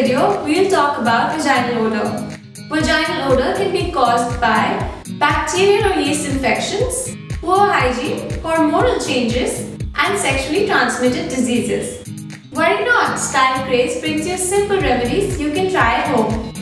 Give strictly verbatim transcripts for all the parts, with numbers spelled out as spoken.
video, we'll talk about vaginal odor. Vaginal odor can be caused by bacterial or yeast infections, poor hygiene, hormonal changes, and sexually transmitted diseases. Worry not, Style Craze brings you simple remedies you can try at home.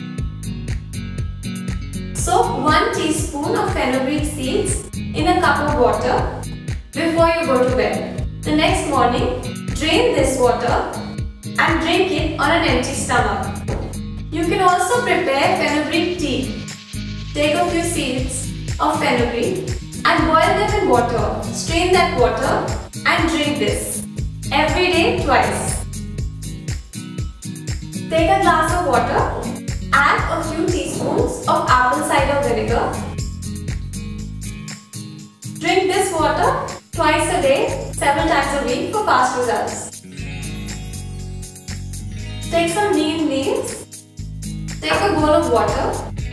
Soak one teaspoon of fenugreek seeds in a cup of water before you go to bed. The next morning, drain this water and drink it on an empty stomach. You can also prepare fenugreek tea. Take a few seeds of fenugreek and boil them in water. Strain that water and drink this every day twice. Take a glass of water, add a few teaspoons of apple cider vinegar. Drink this water twice a day, several times a week for fast results. Take some neem leaves. Take a bowl of water.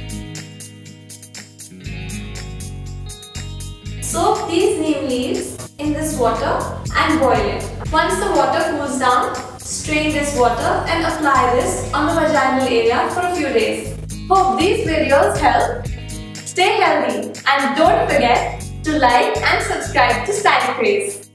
Soak these neem leaves in this water and boil it. Once the water cools down, strain this water and apply this on the vaginal area for a few days. Hope these videos help. Stay healthy and don't forget to like and subscribe to Style Craze.